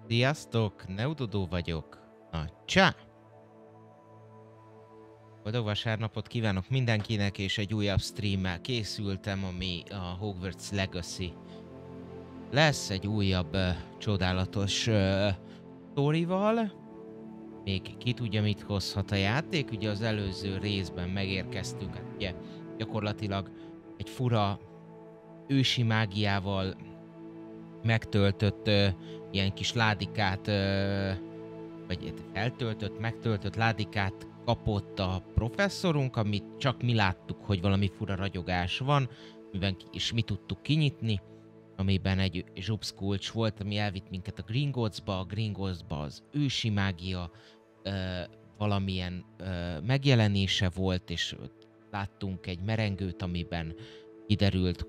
Sziasztok, Neudodó vagyok. Na, csá! Boldog vasárnapot kívánok mindenkinek, és egy újabb streammel készültem, ami a Hogwarts Legacy. Lesz egy újabb csodálatos sztorival. Még ki tudja, mit hozhat a játék. Ugye az előző részben megérkeztünk, hát ugye gyakorlatilag egy fura ősi mágiával megtöltött ilyen kis ládikát, vagy eltöltött, megtöltött ládikát kapott a professzorunk, amit csak mi láttuk, hogy valami fura ragyogás van, és mi tudtuk kinyitni, amiben egy zsubszkulcs volt, ami elvitt minket a Gringottsba az ősi mágia valamilyen megjelenése volt, és láttunk egy merengőt, amiben kiderült,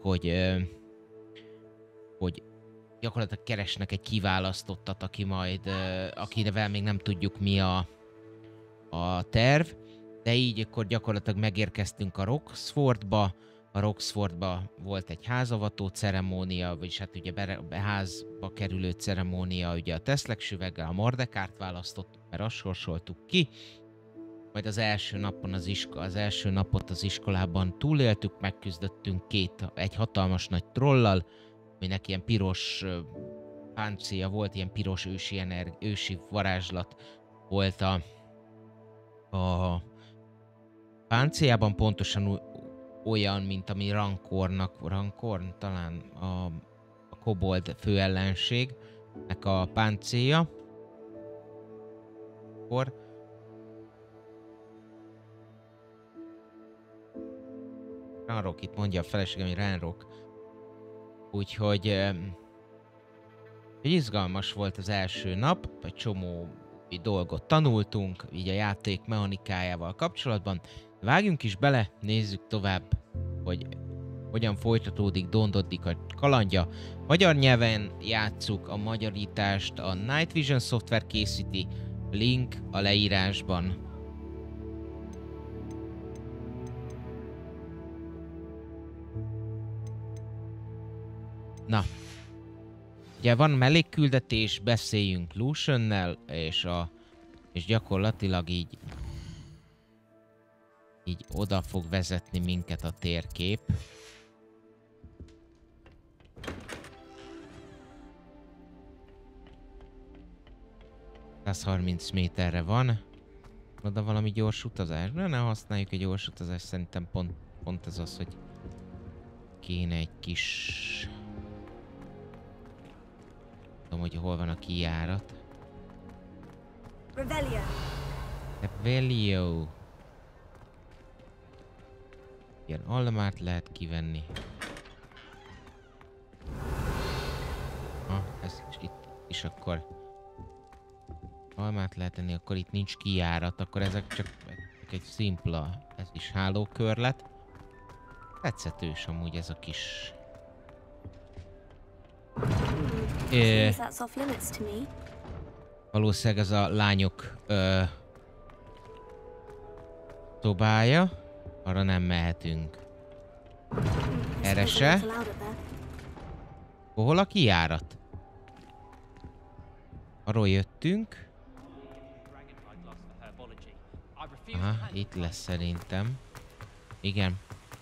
hogy gyakorlatilag keresnek egy kiválasztottat, aki majd, akivel még nem tudjuk mi a terv, de így akkor gyakorlatilag megérkeztünk a Roxfordba. A Roxfordba volt egy házavató ceremónia, vagyis hát ugye házba kerülő ceremónia, ugye a Teszlegsüveggel, a Mordekárt választottuk, mert azt sorsoltuk ki. Majd az első napot az iskolában túléltük, megküzdöttünk egy hatalmas nagy trollal, aminek ilyen piros páncélja volt, ilyen piros ősi varázslat volt a páncéljában, pontosan olyan, mint ami Rancorn talán a kobold főellenségnek a páncélja. Akkor Ranrock, itt mondja a feleségem, hogy Ranrock. Úgyhogy izgalmas volt az első nap, egy csomó dolgot tanultunk, így a játék mechanikájával kapcsolatban. Vágjunk is bele, nézzük tovább, hogy hogyan folytatódik Don-Doddyk a kalandja. Magyar nyelven játsszuk, a magyarítást a Night Vision szoftver készíti, link a leírásban. Na, ugye van mellékküldetés, beszéljünk Luciannel, és gyakorlatilag így oda fog vezetni minket a térkép. ...130 méterre van. Oda valami gyors utazás. Ne használjuk egy gyors utazást, szerintem pont ez az, hogy kéne egy kis... tudom, hogy hol van a kijárat. Revelio. Ilyen almát lehet kivenni. Ez itt is akkor almát lehet tenni, akkor itt nincs kijárat, akkor ezek csak egy szimpla, ez is hálókörlet. Tetszetős amúgy ez a kis... valószínűleg ez a lányok szobája. Arra nem mehetünk. Erre se. Hol a kijárat? Arról jöttünk. Aha, itt lesz szerintem. Igen.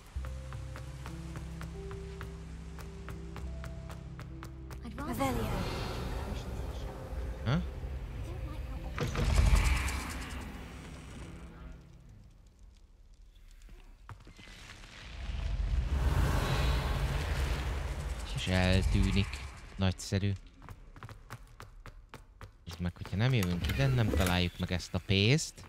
Ha? És eltűnik. Nagyszerű. És meg, hogyha nem jövünk ide, nem találjuk meg ezt a pénzt.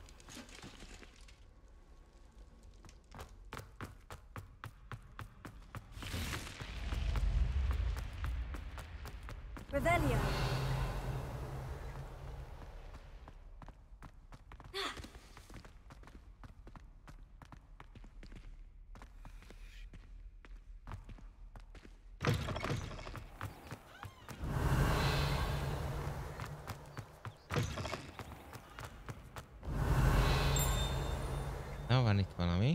Na, van itt valami.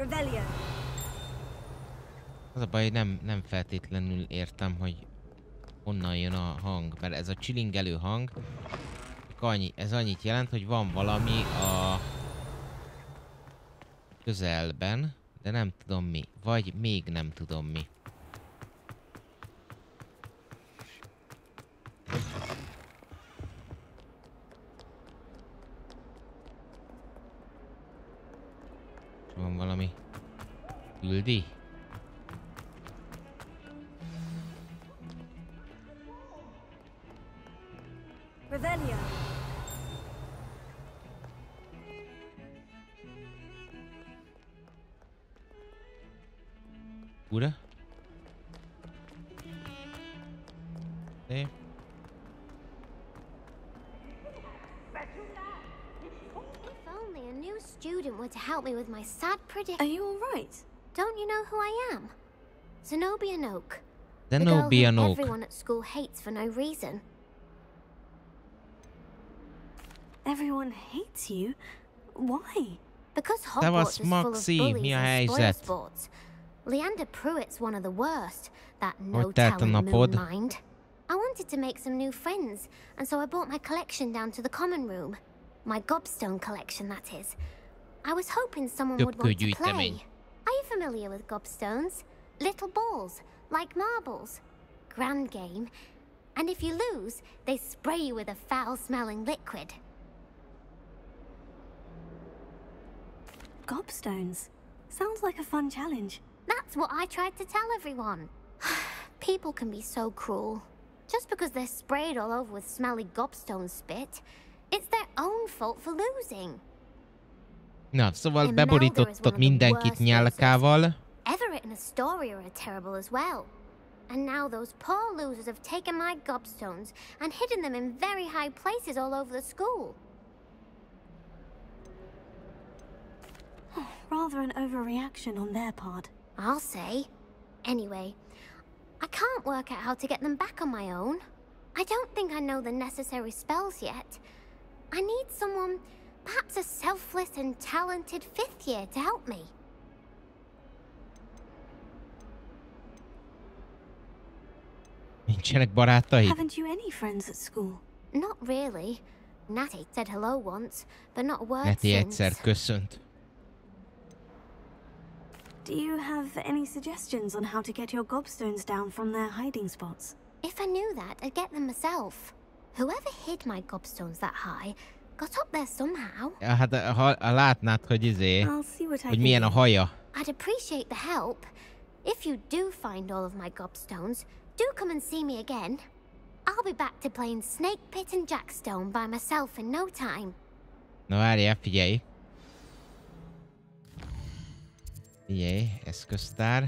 Az a baj, hogy nem feltétlenül értem, hogy honnan jön a hang, mert ez a csilingelő hang, ez annyit jelent, hogy van valami a közelben, de nem tudom mi, vagy még nem tudom mi. Van valami küldi? Revelio. Ura? Student were to help me with my sad prediction. Are you all right? Don't you know who I am? Zenobia Noak. Zenobia the girl whom Noak. everyone at school hates for no reason. Everyone hates you? Why? Because That was Hogwarts is full of Moxie, bullies mi a and spoil helyzet? sports. Leander Pruitt's one of the worst. That Hogy no telt a talent napod? moon mind. I wanted to make some new friends, and so I brought my collection down to the common room. My gobstone collection, that is. I was hoping someone would want to play. Are you familiar with gobstones? Little balls, like marbles. Grand game. And if you lose, they spray you with a foul-smelling liquid. Gobstones. Sounds like a fun challenge. That's what I tried to tell everyone. People can be so cruel. Just because they're sprayed all over with smelly gobstone spit, it's their own fault for losing. Na, szóval beborítottad mindenkit nyálkával. Everett and Astoria are terrible as well. And now those poor losers have taken my gobstones and hidden them in very high places all over the school. Rather an overreaction on their part. I'll say. Anyway, I can't work out how to get them back on my own. I don't think I know the necessary spells yet. I need someone, perhaps a selfless and talented fifth year to help me. Nincsenek barátaid? Haven't you any friends at school? Not really. Natty said hello once, but not a word Neti since. egyszer köszönt. Do you have any suggestions on how to get your gobstones down from their hiding spots? If I knew that, I'd get them myself. Whoever hid my gobstones that high got up there somehow. Ja, hát ha látnád, hogy I'll see what I hogy can milyen a do. haja. I'd appreciate the help. If you do find all of my gobstones, do come and see me again. I'll be back to playing Snake Pit and Jackstone by myself in no time. Na várjál, figyelj. Figyelj, eszköztár.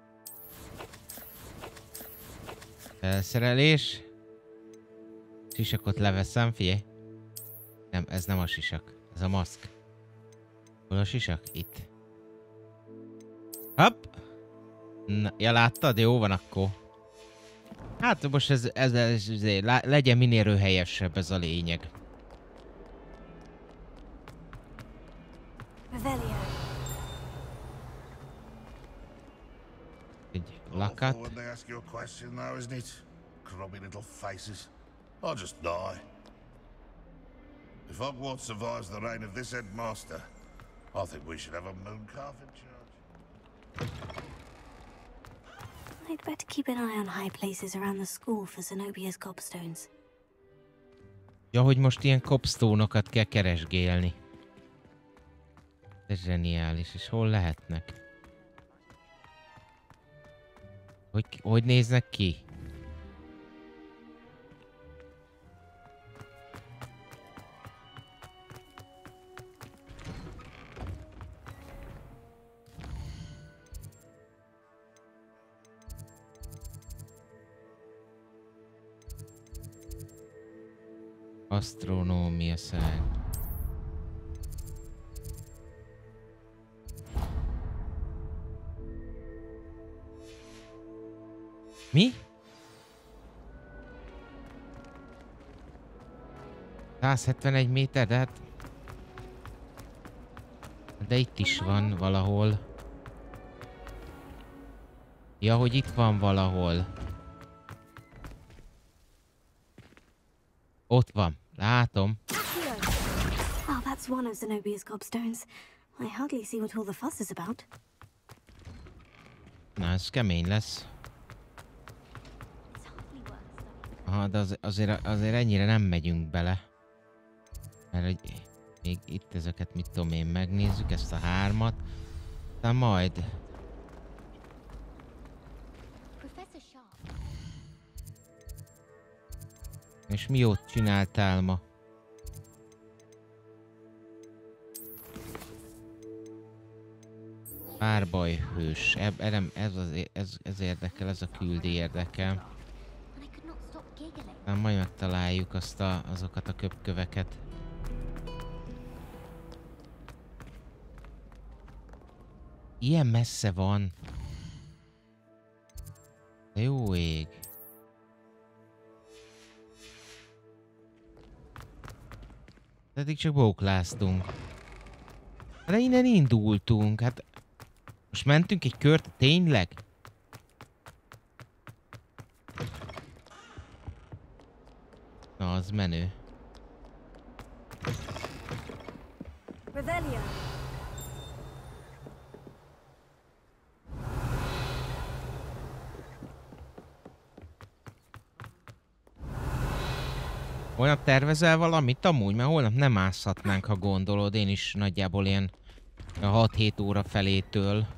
Felszerelés. Sisakot leveszem, figyelj. Nem, ez nem a sisak. Ez a maszk. Hol a sisak? Itt. Hopp! Na, ja, láttad? Jó van akkor. Hát most ez legyen minél röhelyesebb, ez a lényeg. Revelio. Egy lakat. When they ask you a question now, isn't it? Grubby little faces. I'll just die. If Hogwarts survives the reign of this headmaster, I think we should have a moon calf in charge. I'd better keep an eye on high places around the school for Zenobia's gobstones. Ja, hogy most ilyen cobstone-okat kell keresgélni. Ez zseniális, és hol lehetnek? Hogy néznek ki? Asztronómia szág. Mi? 171 méter, de hát... De itt is van valahol. Ja, hogy itt van valahol. Ott van. Látom. Oh, that's one of Zenobia's gobstones. I hardly see what all the fuss is about. Na, ez kemény lesz. Aha, de azért ennyire nem megyünk bele. Mert hogy még itt ezeket, mit tudom én, megnézzük, ezt a 3-at. De majd. És mi jót csináltál ma? Párbajhős. Ez érdekel, ez a küldi érdekel. Nem, majd megtaláljuk azokat a köpköveket. Ilyen messze van. De jó ég. Eddig csak bókláztunk. De innen indultunk, hát... Most mentünk egy kört, tényleg? Na, az menő. Revelio. Holnap tervezel valamit amúgy? Mert holnap nem mászhatnánk, ha gondolod. Én is nagyjából ilyen 6-7 óra felétől.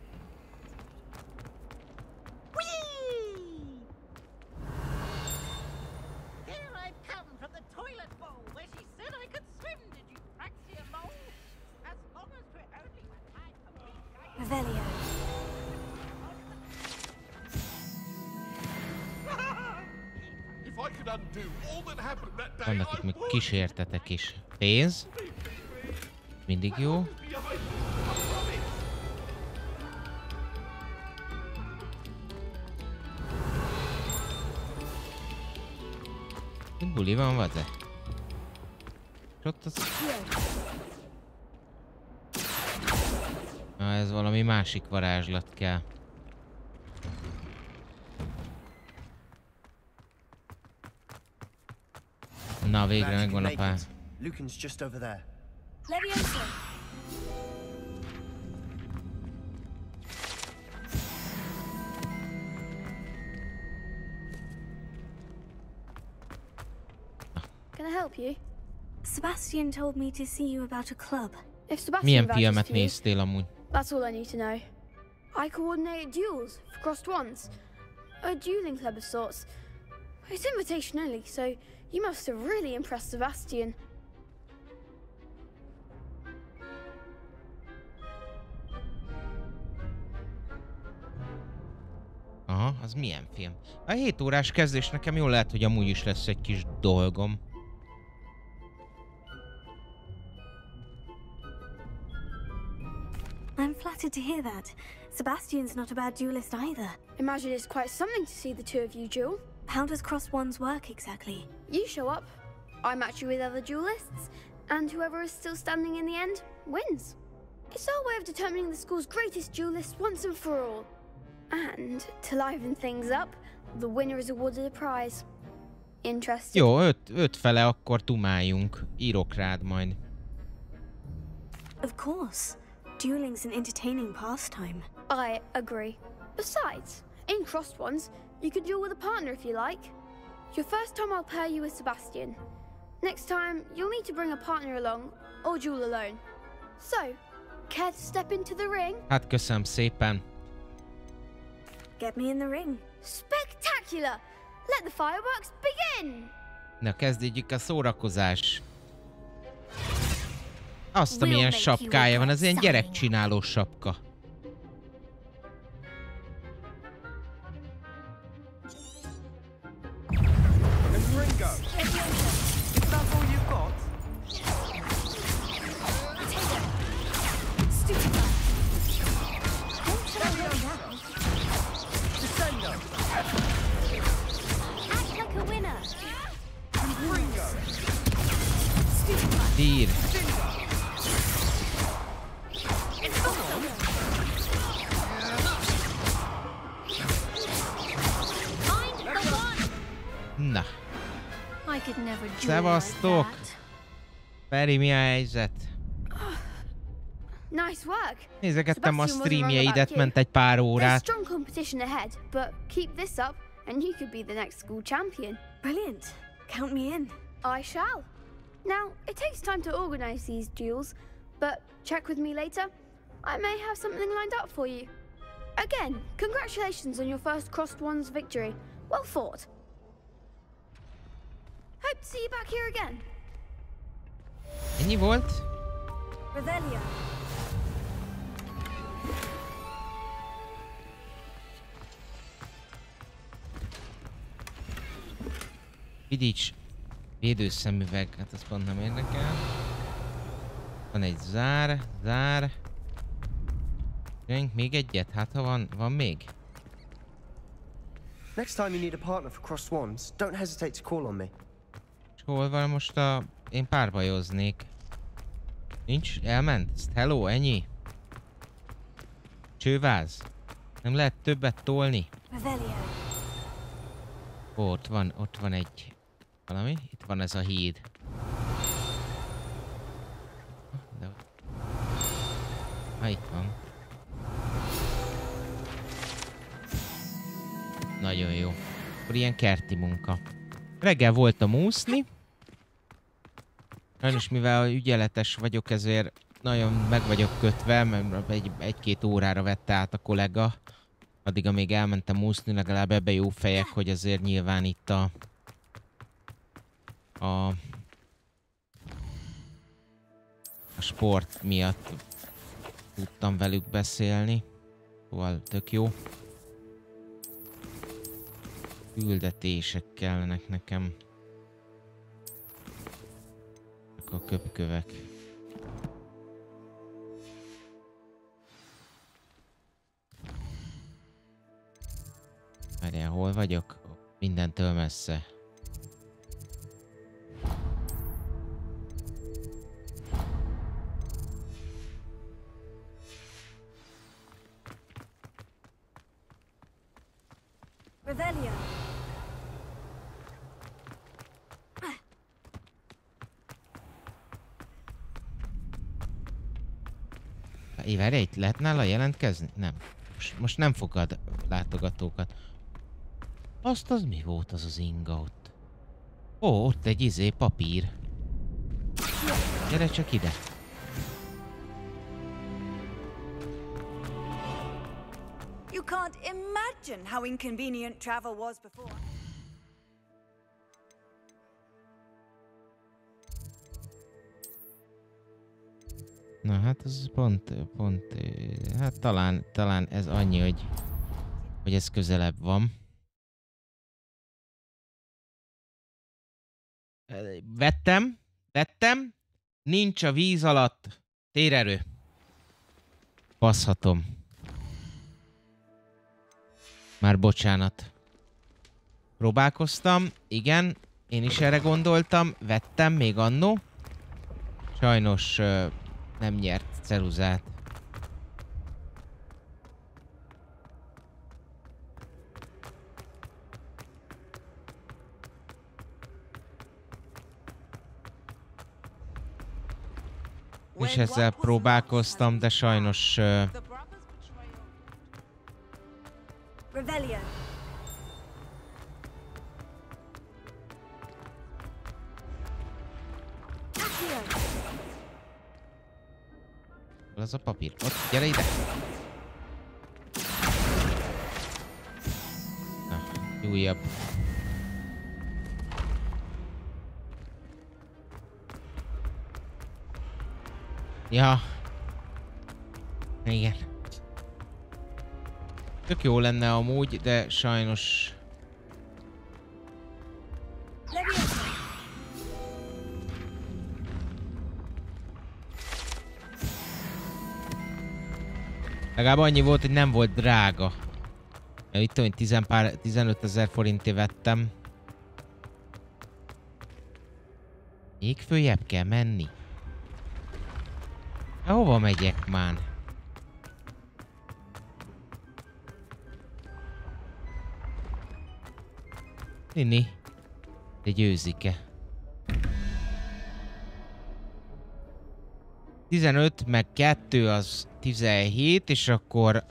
Revelio. Vannak itt még kísértetek is. Pénz. Mindig jó. Itt buli van, vagy? És ott az... Na, ez valami másik varázslat kell. Na, végre megvan a pár. Lucan's just over there. Levioso. Can I help you? Sebastian told me to see you about a club. If Sebastian Milyen vouches filmet for you, néztél amúgy? that's all I need to know. I coordinate duels for crossed ones. A dueling club of sorts. It's invitation only, so you must have really impressed Sebastian. Aha, az milyen film? A 7 órás kezdés nekem jól lehet, hogy amúgy is lesz egy kis dolgom. I'm flattered to hear that. Sebastian's not a bad duelist either. Imagine it's quite something to see the two of you duel. How does cross ones work exactly? You show up, I match you with other duelists, and whoever is still standing in the end wins. It's our way of determining the school's greatest duelist once and for all. And to liven things up, the winner is awarded a prize. Interested? Jó, öt fele akkor tumáljunk. Írok rád majd. Of course. Dueling's an entertaining pastime. I agree. Besides, in crossed ones, you could duel with a partner if you like. Your first time I'll pair you with Sebastian. Next time, you'll need to bring a partner along, or duel alone. So, care to step into the ring? Hát köszönöm szépen. Get me in the ring. Spectacular! Let the fireworks begin! Na, kezdjük a szórakozás. Azt, amilyen sapkája van, az ilyen gyerekcsináló sapka. Tír. Na. Szevasztok! Feri, mi a helyzet? Nice work. Nézegettem a streamjeidet, ment egy pár órát. Strong competition ahead, but keep this up and you could be the next school champion. Brilliant. Count me in. I shall. Now, it takes time to organize these duels, but check with me later. I may have something lined up for you. Again, congratulations on your first Crossed Wands victory. Well fought. Hope to see you back here again. Ennyi volt? Revelio. Vidics védőszemüveg, hát ez pont nem érdekel. Van egy zár. Még egyet, hát ha van még. Next time you need a partner for Crossed Wands, don't hesitate to call on me. És hol van most én párbajoznék. Nincs? Elment? Hello, ennyi? Csőváz? Nem lehet többet tolni? Ó, ott van egy... valami? Itt van ez a híd. Itt van. Nagyon jó. Akkor ilyen kerti munka. Reggel voltam úszni. Sajnos mivel ügyeletes vagyok, ezért nagyon meg vagyok kötve, mert egy-két órára vette át a kollega. Addig, amíg elmentem úszni, legalább ebbe jó fejek, hogy azért nyilván itt a sport miatt tudtam velük beszélni. Szóval tök jó. Küldetések kellenek nekem. A köpkövek. Várjál, hol vagyok? Mindentől messze. Revelio. Várj, itt lehet nála jelentkezni? Nem. Most nem fogad látogatókat. Azt az mi volt az inga ott? Ó, ott egy papír. Gyere csak ide. You can't imagine how inconvenient travel was before. Na hát ez pont, hát talán ez annyi, hogy ez közelebb van. Vettem, nincs a víz alatt. Térerő. Baszhatom. Már bocsánat. Próbálkoztam, igen, én is erre gondoltam, vettem még annó. Sajnos nem nyert ceruzát. És ezzel próbálkoztam, de sajnos... Revelio. Az a papír. Ott, gyere ide! Na, újabb. Ja. Igen. Tök jó lenne amúgy, de sajnos... Legalább annyi volt, hogy nem volt drága. Itt tudom, 15 000 forintért vettem. Még följebb kell menni. Hova megyek már? Nini. De győzik-e? 15 meg 2 az 17, és akkor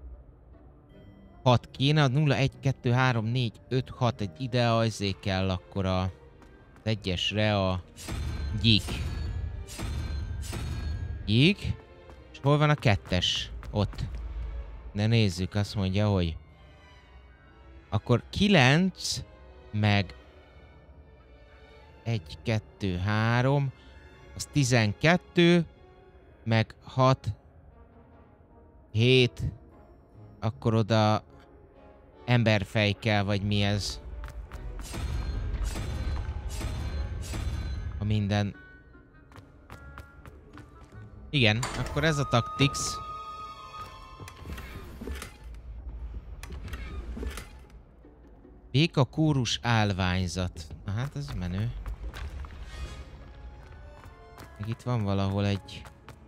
6 kéne, 0, 1, 2, 3, 4, 5, 6, egy ide azért kell akkor az egyesre a gyík. Gyík, és hol van a 2-es? Ott. De nézzük, azt mondja, hogy akkor 9 meg 1, 2, 3, az 12, meg 6, 7, akkor oda emberfej kell, vagy mi ez? Ha minden... Igen, akkor ez a Tactics. Béka kórus állványzat. Na hát ez menő. Még itt van valahol egy...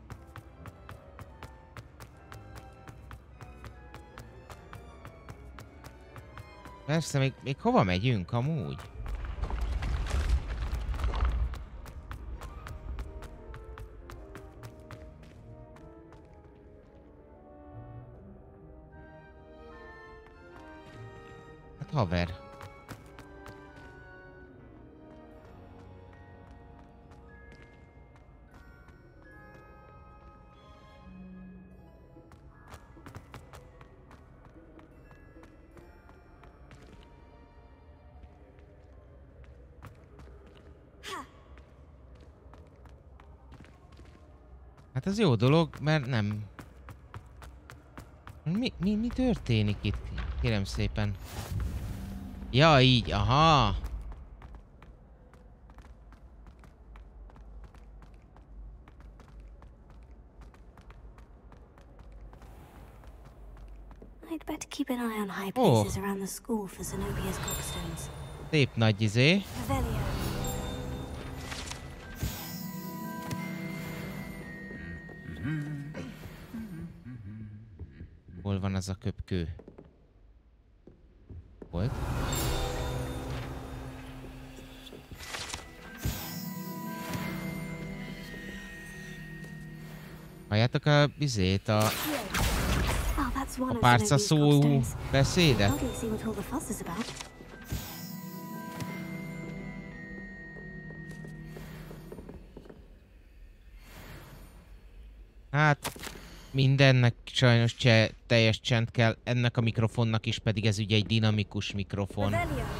Persze, még hova megyünk amúgy? Hát haver. Hát ez jó dolog, mert nem... Mi történik itt? Kérem szépen. Ja, így, aha! I'd better keep an eye on high places around the school for Zenobia's gobstones. Szép nagy izé. Revelio. Hol van az a köpkő? Volt? Halljátok a bizét, a párca szó beszédet? Hát mindennek sajnos teljes csend kell, ennek a mikrofonnak is, pedig ez ugye egy dinamikus mikrofon.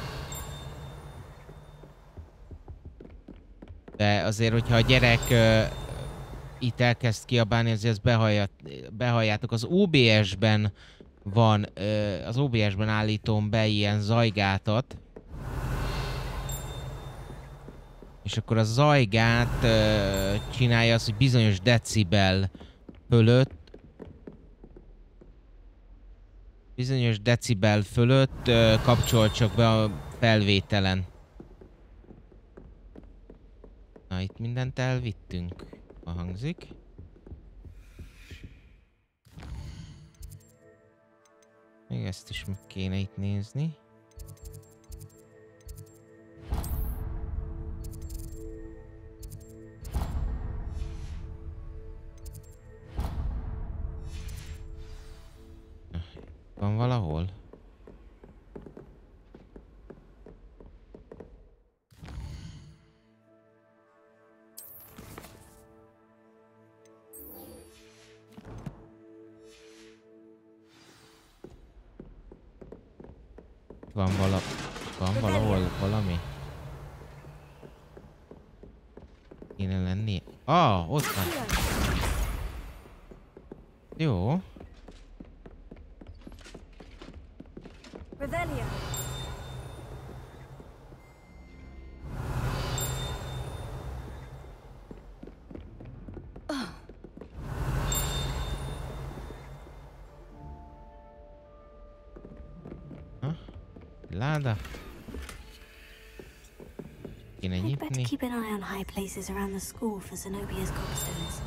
De azért, hogyha a gyerek itt elkezd kiabálni, azért ezt behalljátok. Az OBS-ben van, az OBS-ben állítom be ilyen zajgátat. És akkor a zajgát csinálja azt, hogy bizonyos decibel fölött kapcsol csak be a felvételen. Na, itt mindent elvittünk. Ha hangzik. Még ezt is meg kéne itt nézni. Van valahol? Van valahol valami? Kéne lenni? Ah, ott van. Jó. Revelio. Láda. Kéne I'd better nyitni. keep an eye on high places around the school for Zenobia's gobstones.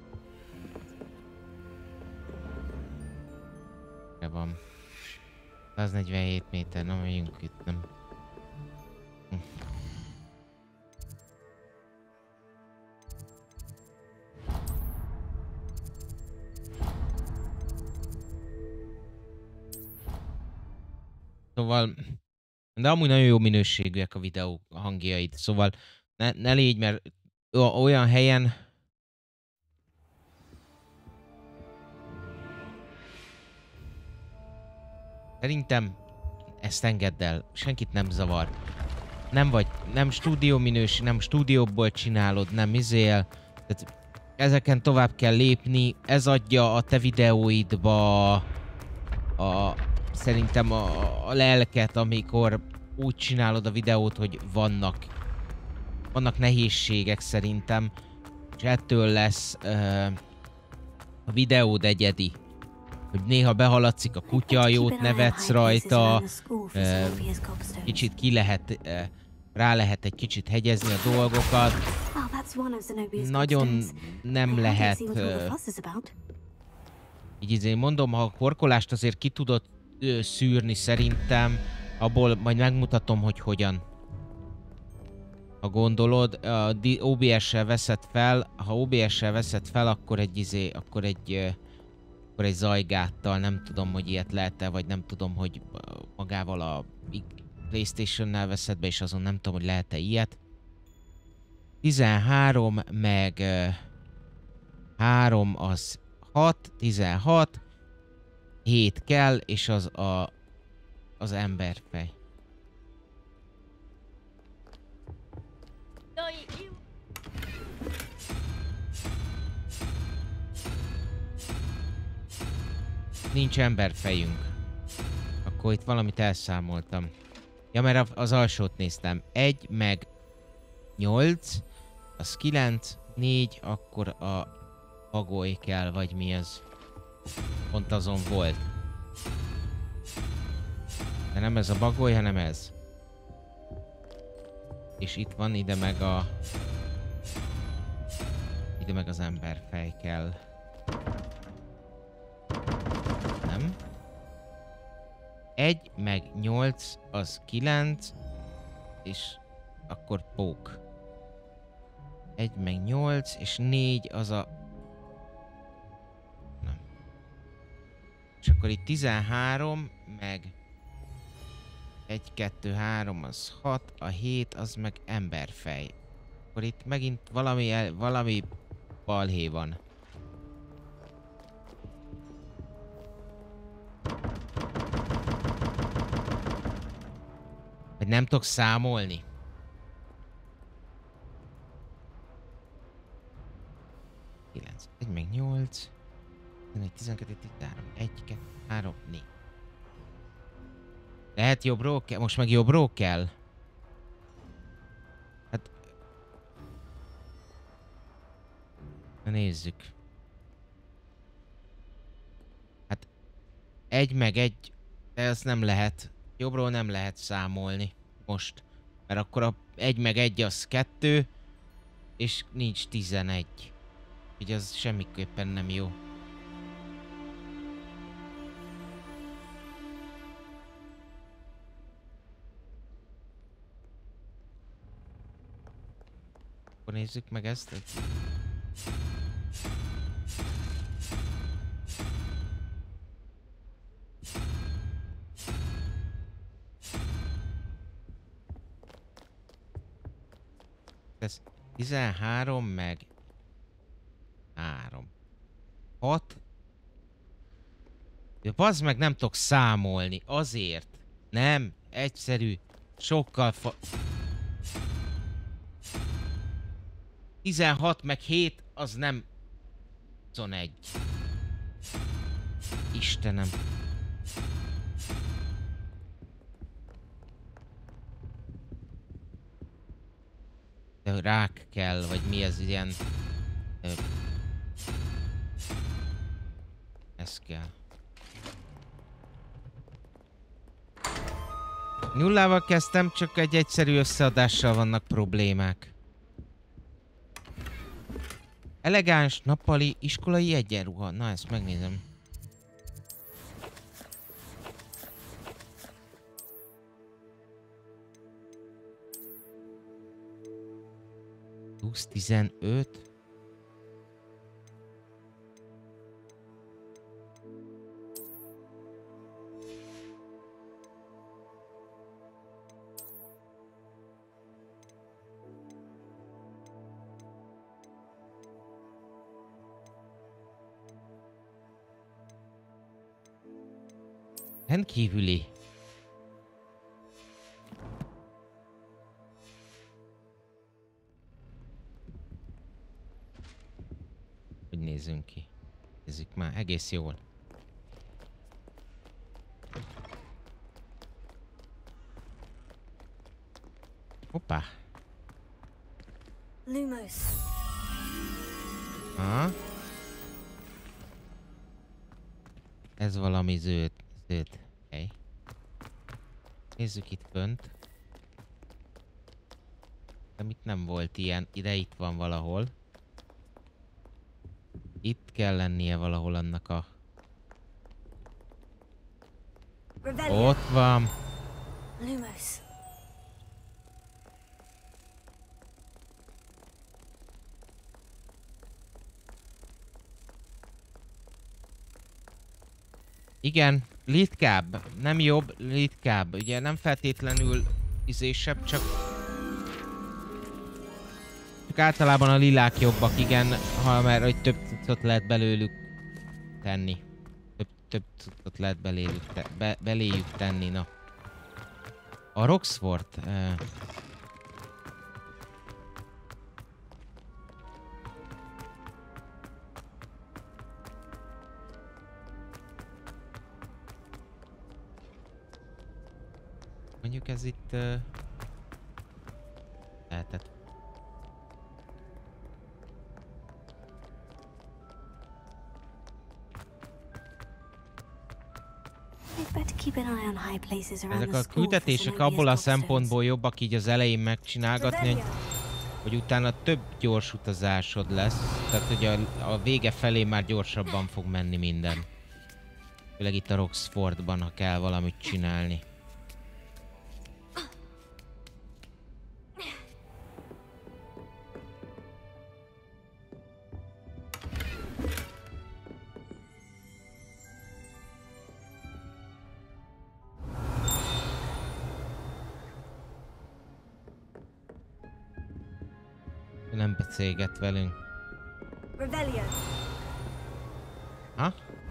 Van. 147 méter, na megyünk itt, nem. Szóval, de amúgy nagyon jó minőségűek a videó hangjaid, szóval ne légy, mert olyan helyen... Szerintem ezt engedd el, senkit nem zavar. Nem stúdió minőség, nem stúdióból csinálod, nem izél. Tehát ezeken tovább kell lépni, ez adja a te videóidba szerintem a lelket, amikor úgy csinálod a videót, hogy vannak nehézségek szerintem, és ettől lesz a videód egyedi. Hogy néha behaladszik a kutya, jót nevetsz rajta, kicsit rá lehet egy kicsit hegyezni a dolgokat. Nagyon nem lehet... Így mondom, ha a horkolást azért ki tudod szűrni szerintem, abból majd megmutatom, hogy hogyan. Ha gondolod, OBS-sel veszed fel, ha OBS-sel veszed fel, akkor egy zajgáttal, nem tudom, hogy ilyet lehet-e, vagy nem tudom, hogy magával a PlayStation-nel veszed be, és azon nem tudom, hogy lehet-e ilyet. 13 meg 3 az 6, 16, 7 kell, és az emberfej. Nincs emberfejünk. Akkor itt valamit elszámoltam. Ja, mert az alsót néztem. 1 meg 8, az 9, 4, akkor a bagoly kell, vagy mi az. Pont azon volt. De nem ez a bagoly, hanem ez. És itt van, ide meg az emberfej kell. Nem. 1 meg 8 az 9, és akkor pók. 1 meg 8, és 4 az a... Nem. És akkor itt 13, meg 1, 2, 3 az 6, a 7 az meg emberfej. Akkor itt megint valami balhé van. Vagy nem tudok számolni. Kilenc. 1 meg 8. 11, 12, 13. 1, 2, 3, 4. Lehet jobbról kell? Most meg jobbról kell? Hát... Na nézzük. Hát... 1 meg 1... De ez nem lehet. Jobbról nem lehet számolni. Most. Mert akkor a 1 meg 1 az 2. És nincs 11. Úgyhogy az semmiképpen nem jó. Akkor nézzük meg ezt. Ez 13 meg 3. 6. Ja, bazd meg, nem tudok számolni. Azért. Nem. Egyszerű. Sokkal 16 meg 7 az nem 21. Istenem. De rák kell, vagy mi ez ilyen... Ez kell. Nullával kezdtem, csak egy egyszerű összeadással vannak problémák. Elegáns, nappali, iskolai egyenruha. Na, ezt megnézem. Plusz 15. Rendkívüli. Hogy nézzünk ki? Nézzük már, egész jól. Hoppá. Lumos. Ha? Ez valami zöld. Okay. Nézzük itt fönt. De itt nem volt ilyen, ide itt van valahol. Itt kell lennie valahol annak a... Ott van. Lumos. Igen, ritkább, nem jobb, ritkább. Ugye nem feltétlenül izésebb, csak általában a lilák jobbak, igen, ha mert hogy több cuccot lehet belőlük tenni. Több cuccot lehet beléjük tenni, na. A Roxford... Mondjuk ez itt lehetett. Ezek a küldetések abból a szempontból jobbak így az elején megcsinálgatni, hogy utána több gyors utazásod lesz. Tehát hogy a vége felé már gyorsabban fog menni minden. Főleg itt a Roxfordban, ha kell valamit csinálni. Nem beszélget velünk. Revelio. Ha?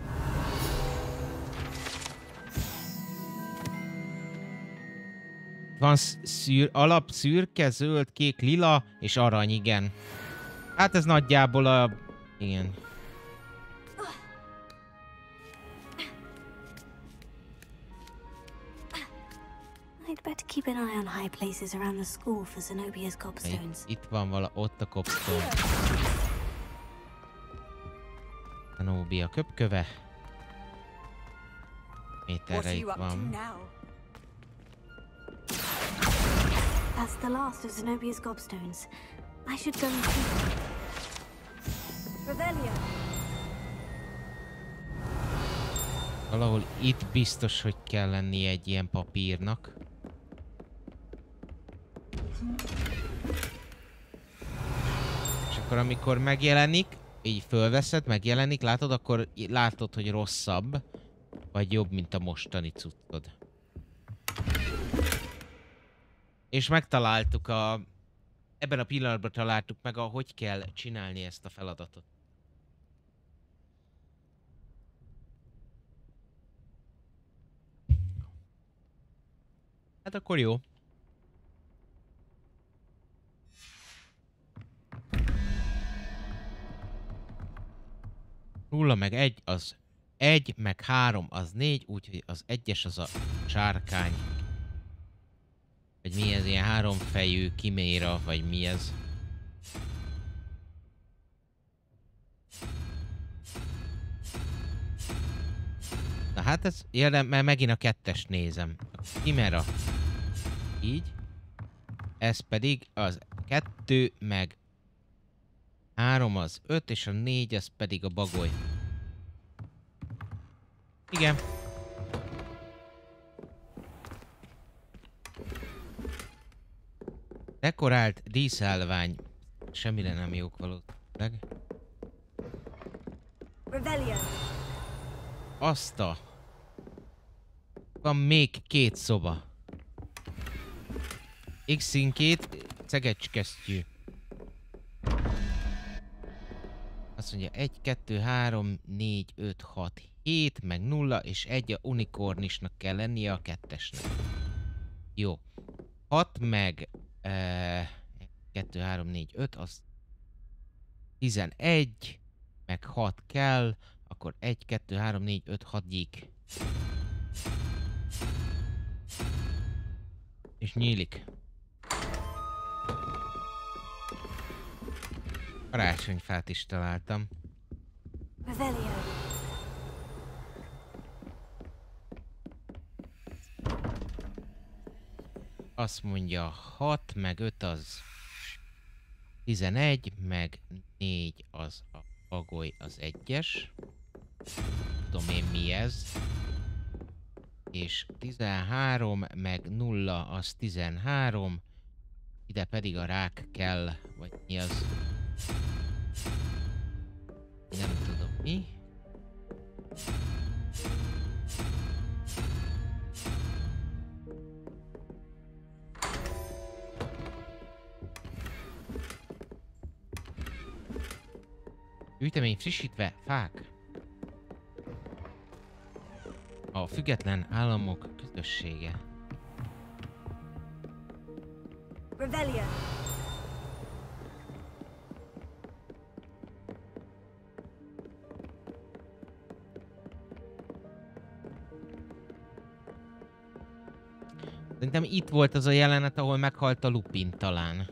Van alap szürke, zöld, kék, lila és arany, igen. Hát ez nagyjából a... igen. I'd better keep an eye on high places around the school for Zenobia's gobstones. Itt van ott a gobstone. Zenobia köpköve. Méterre itt van. That's the last of Zenobia's gobstones. I should go and see. Revelio. Valahol itt biztos, hogy kell lennie egy ilyen papírnak. És akkor amikor megjelenik, így fölveszed, megjelenik, látod, akkor látod, hogy rosszabb, vagy jobb, mint a mostani cuccod. És megtaláltuk ebben a pillanatban találtuk meg, hogy kell csinálni ezt a feladatot. Hát akkor jó. Nulla meg 1 az 1, meg 3 az 4, úgyhogy az 1-es az a sárkány. Vagy mi ez, ilyen háromfejű kiméra, vagy mi ez? Na hát ez, mert megint a 2-es nézem. A kimera. Így. Ez pedig az 2, meg 3 az 5, és a 4 az pedig a bagoly. Igen. Dekorált díszelvány. semmire nem jók valószínűleg. Revelio. Azt a... Van még 2 szoba. X-színkét, szegecskesztyű. Azt mondja 1, 2, 3, 4, 5, 6, 7, meg 0, és 1 a unikornisnak kell lennie a 2-esnek. Jó. 6 meg 2, 3, 4, 5, az 11, meg 6 kell, akkor 1, 2, 3, 4, 5, 6 gyík. És nyílik. Karácsonyfát is találtam. Revelio. Azt mondja 6, meg 5 az 11, meg 4 az a pagoly az 1-es. Tudom én mi ez. És 13, meg 0 az 13. Ide pedig a rák kell, vagy mi az? Nem tudom mi. Gyűjtemény frissítve, fák. A független államok közössége. Revelio. Szerintem itt volt az a jelenet, ahol meghalt a Lupin talán.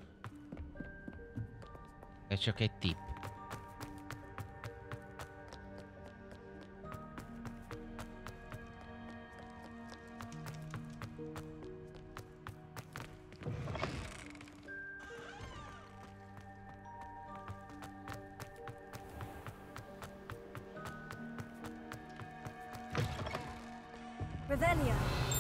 Ez csak egy tipp. Revelio.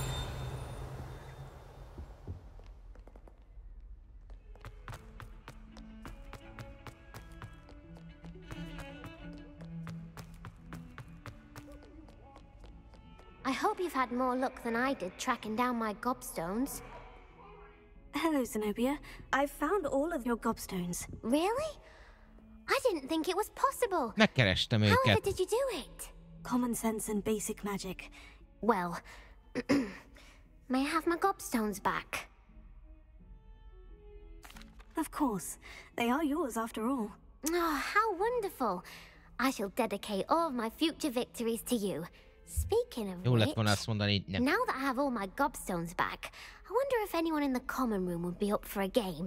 I hope you've had more luck than I did tracking down my gobstones. Hello, Zenobia. I've found all of your gobstones. Really? I didn't think it was possible. Megkerestem However őket. did you do it? Common sense and basic magic. Well, may I have my gobstones back? Of course. They are yours after all. Oh, how wonderful. I shall dedicate all of my future victories to you. Speaking of Jó lett which, volna azt mondani, nem. now that I have all my gobstones back, I wonder if anyone in the common room would be up for a game.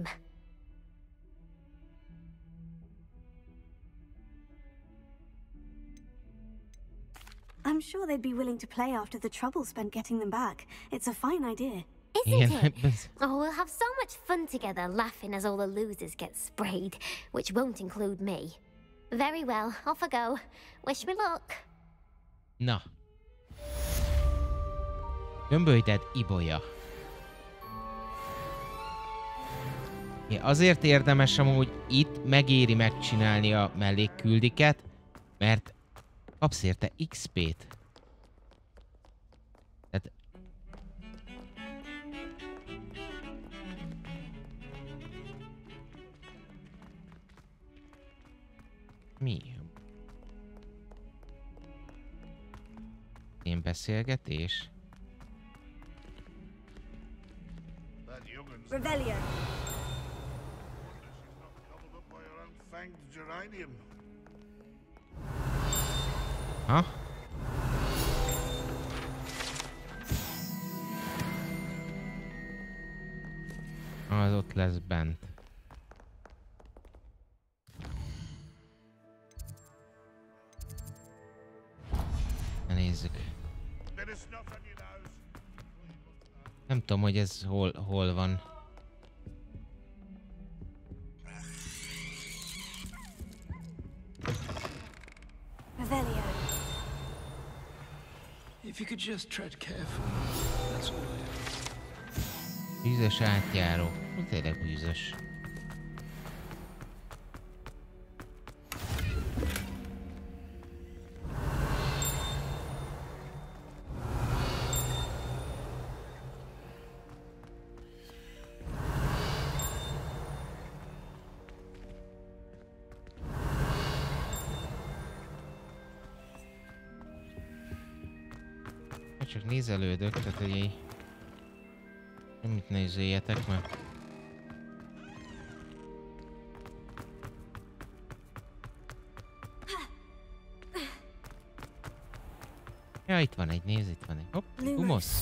I'm sure they'd be willing to play after the trouble spent getting them back. It's a fine idea. Isn't it? Oh, we'll have so much fun together laughing as all the losers get sprayed, which won't include me. Very well, off I go. Wish me luck. Na. Gömbölyted Ibolya. Azért érdemes amúgy itt megéri megcsinálni a mellékküldiket, mert kapsz érte XP-t. Tehát... Mi? Én beszélgetés? Revelio. Ha? Az ott lesz bent. Nézzük. Nem tudom, hogy ez hol van. Revelio. If you could just tread carefully, that's all I ask. Bűzös átjáró. Tényleg bűzös. csak nézelődök, tehát hogy így... Semmit nézéljetek meg. Ja, itt van egy, nézd, itt van egy. Hopp, Lumos.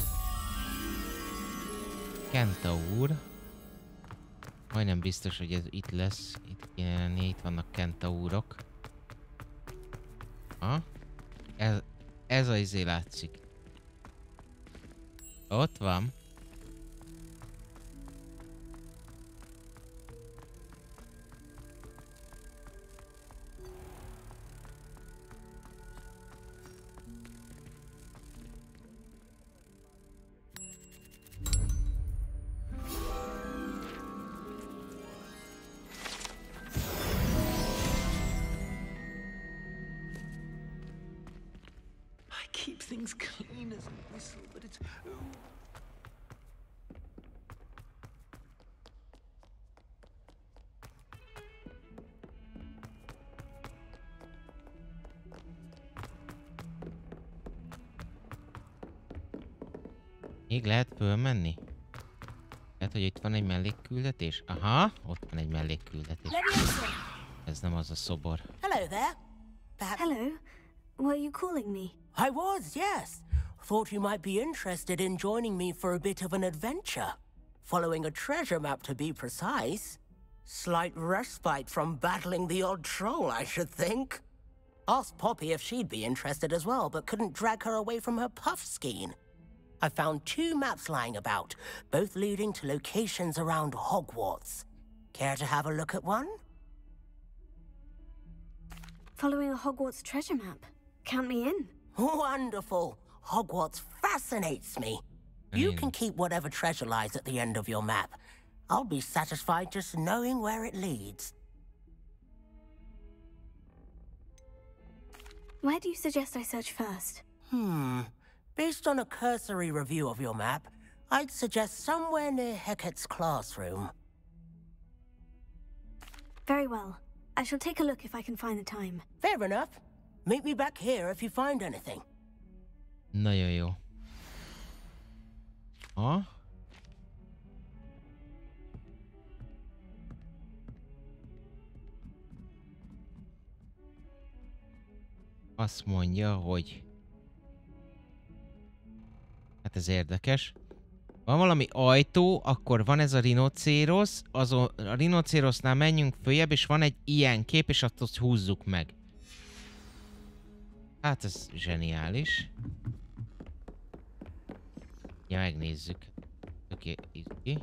Kentaur. Majdnem biztos, hogy ez itt lesz. Itt kéne lenni, itt vannak kentaurok. Ha? Ez az izé látszik. Ott van. Keep things clean as a whistle, but it's... Még lehet fölmenni? Lehet, hogy itt van egy mellékküldetés? Aha, ott van egy mellékküldetés. Ez nem az a szobor. Hello there. Hello. Were you calling me? I was, yes. Thought you might be interested in joining me for a bit of an adventure. Following a treasure map, to be precise. Slight respite from battling the odd troll, I should think. Asked Poppy if she'd be interested as well, but couldn't drag her away from her puff skein. I found 2 maps lying about, both leading to locations around Hogwarts. Care to have a look at one? Following a Hogwarts treasure map. Count me in. Wonderful. Hogwarts fascinates me. You can keep whatever treasure lies at the end of your map. I'll be satisfied just knowing where it leads. Where do you suggest I search first? Based on a cursory review of your map, I'd suggest somewhere near Hecat's classroom. Very well. I shall take a look if I can find the time. Fair enough. Meet me back here if you find anything. Nagyon jó. Ha? Azt mondja, hogy... Hát ez érdekes. Van valami ajtó, akkor van ez a rinocérosz, a rinocérosznál menjünk följebb, és van egy ilyen kép, és azt húzzuk meg. Hát ez zseniális. Ja, megnézzük. Oké, itt.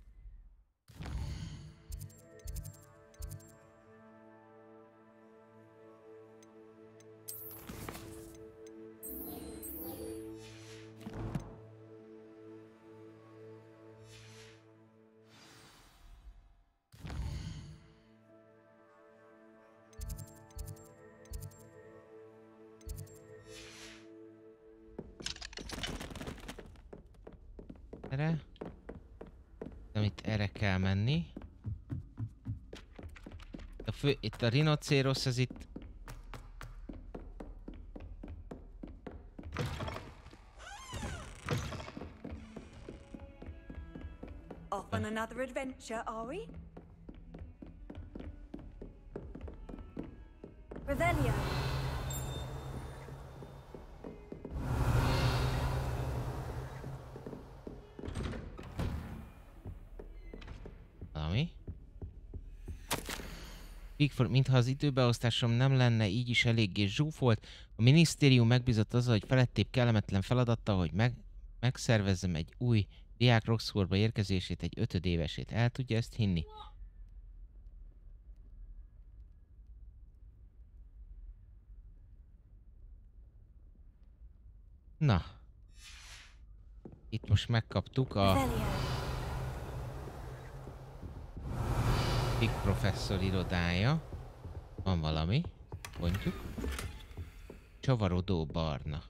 Erre kell menni. Itt a rinocérosz, ez itt... Off on another adventure, are we? Revelio. Pickford, mintha az időbeosztásom nem lenne így is eléggé zsúfolt, a minisztérium megbízott azzal, hogy felettébb kellemetlen feladattal, hogy megszervezzem egy új diák Roxfordba érkezését, egy 5 évesét. El tudja ezt hinni? Na. Itt most megkaptuk a... Pick professzor irodája. Van valami. Mondjuk. Csavarodó barna.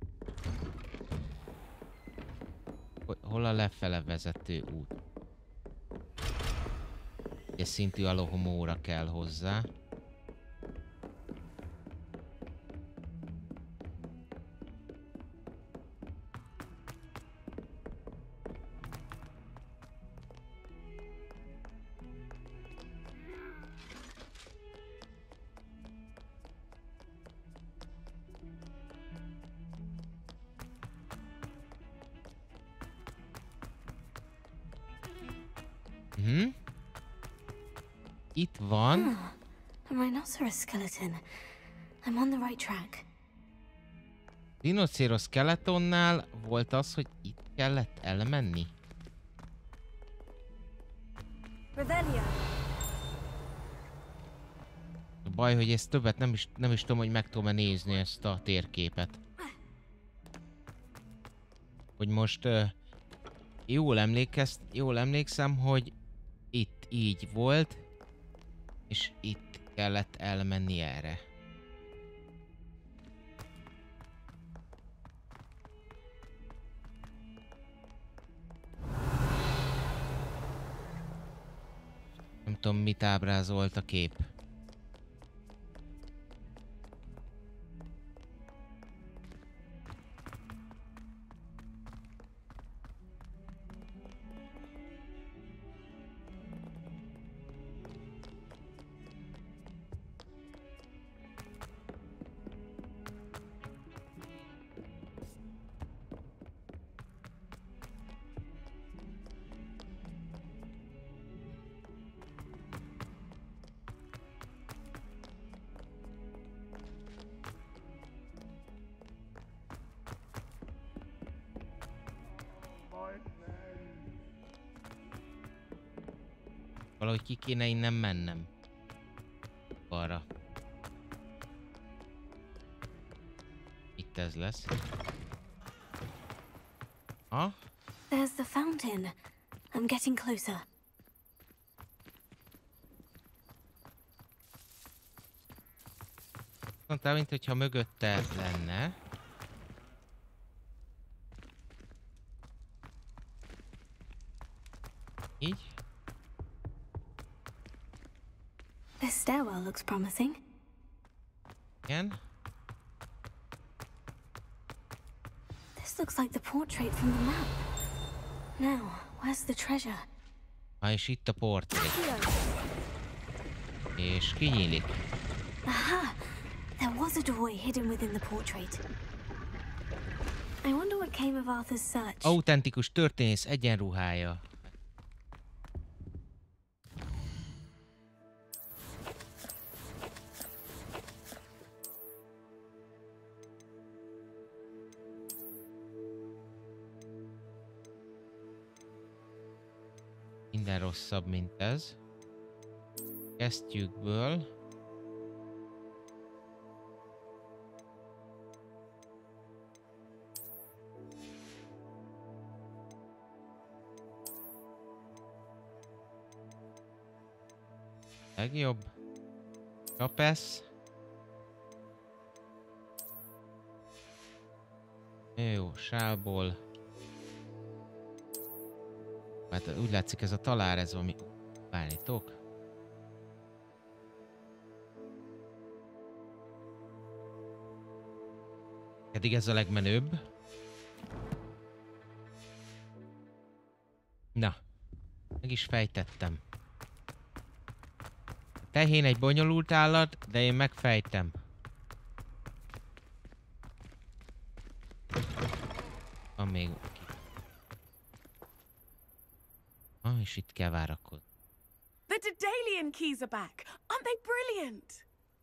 Hol a lefele vezető út? Egy szintű alohomóra kell hozzá. Itt van. A rhinoceros skeleton. I'm on the right track. Dinocéros skeletonnál volt az, hogy itt kellett elmenni. Revelio. A baj, hogy ezt többet nem is tudom, hogy meg tudom-e nézni ezt a térképet. Hogy most jól emlékszem, hogy itt így volt, és itt kellett elmenni erre. Nem tudom, mit ábrázolt a kép. Valahogy ki kéne innen mennem. Arra. Itt ez lesz. Ha? There's the fountain. I'm getting closer. Mondtál, mint hogyha mögötte lenne. Így. This stairwell looks promising. Igen. This looks like the portrait from the map. Now, where's the treasure? És itt a portré. És kinyílik. Aha! There was a doorway hidden within the portrait. I wonder what came of Arthur's search. Autentikus történész egyenruhája. Minden rosszabb, mint ez. Kesztyűkből. Legjobb. Kapesz. Jó, sálból. Hát úgy látszik, ez a talár, ez valami... Várjátok. Eddig ez a legmenőbb. Na. Meg is fejtettem. Tehén egy bonyolult állat, de én megfejtem. Van még... és itt kell várakozni. The Daedalian keys are back. Aren't they brilliant?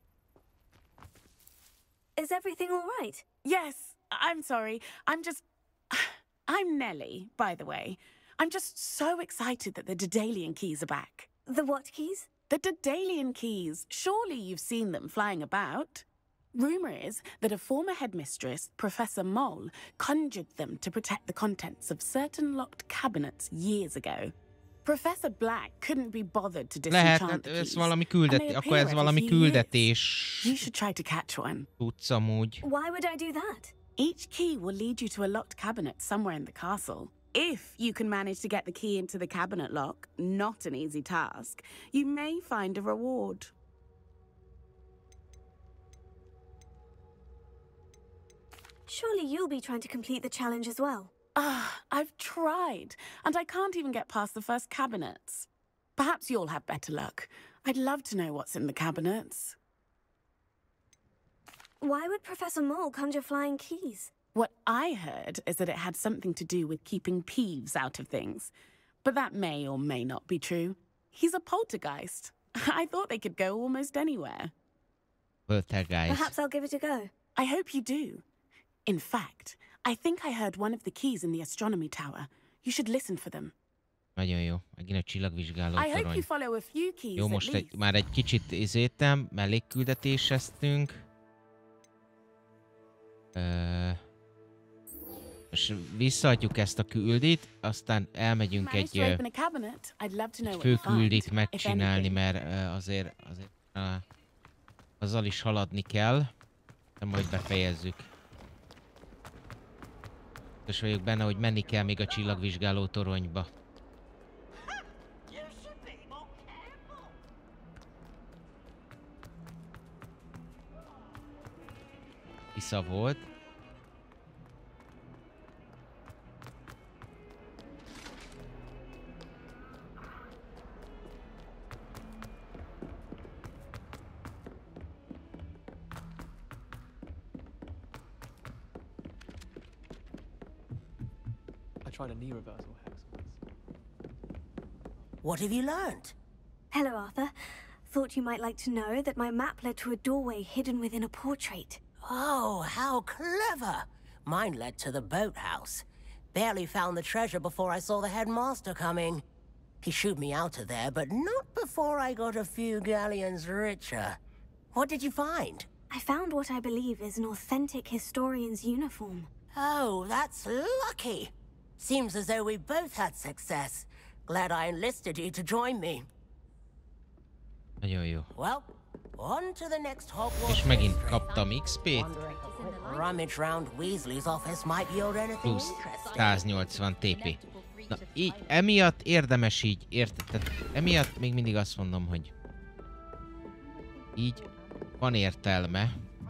Is everything all right? Yes, I'm sorry. I'm Nellie, by the way. I'm just so excited that the Daedalian keys are back. The what keys? The Daedalian keys. Surely you've seen them flying about. Rumour is that a former headmistress, Professor Mole, conjured them to protect the contents of certain locked cabinets years ago. Professor Black couldn't be bothered to disenchant the keys. Ez valami küldetés, akkor ez valami küldetés. You should try to catch one. Tudsz amúgy. Why would I do that? Each key will lead you to a locked cabinet somewhere in the castle. If you can manage to get the key into the cabinet lock, not an easy task, you may find a reward. Surely you'll be trying to complete the challenge as well. I've tried, and I can't even get past the first cabinets. Perhaps you'll have better luck. I'd love to know what's in the cabinets. Why would Professor Mole conjure flying keys? What I heard is that it had something to do with keeping Peeves out of things. but that may or may not be true. He's a poltergeist. I thought they could go almost anywhere. Poltergeist. Perhaps I'll give it a go. I hope you do. In fact, I think I heard one of the keys in the astronomy tower. You should listen for them. Nagyon jó. Megint a csillagvizsgáló I hope torony. you follow a few keys Jó, most már egy kicsit mellékküldetéseztünk. Most visszaadjuk ezt a küldit, aztán elmegyünk egy főküldit megcsinálni, mert azért azzal is haladni kell. De majd befejezzük. És vagyok benne, hogy menni kell még a csillagvizsgáló toronyba. Tisza volt. Tried a knee reversal hex once. What have you learned? Hello, Arthur. Thought you might like to know that my map led to a doorway hidden within a portrait. Oh, how clever! Mine led to the boathouse. Barely found the treasure before I saw the headmaster coming. He shooed me out of there, but not before I got a few galleons richer. What did you find? I found what I believe is an authentic historian's uniform. Oh, that's lucky. Seems as though we both had success. Glad I enlisted you to join me. Nagyon jó. Well, on to the next Hogwarts. És megint kaptam XP-t. Rummage round Weasley's office might yield anything plusz interesting. 180 TP. Na, így, emiatt érdemes így, érted? Emiatt még mindig azt mondom, hogy így van értelme.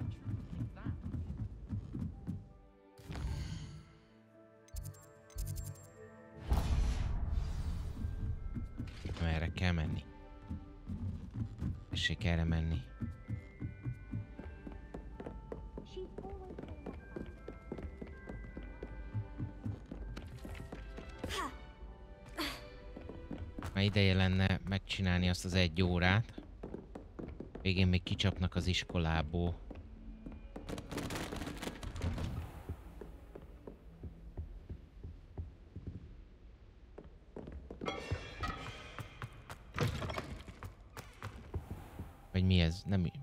Erre kell menni. Tessék erre menni. Már ideje lenne megcsinálni azt az 1 órát. Végén még kicsapnak az iskolából. Vagy mi ez? Nem,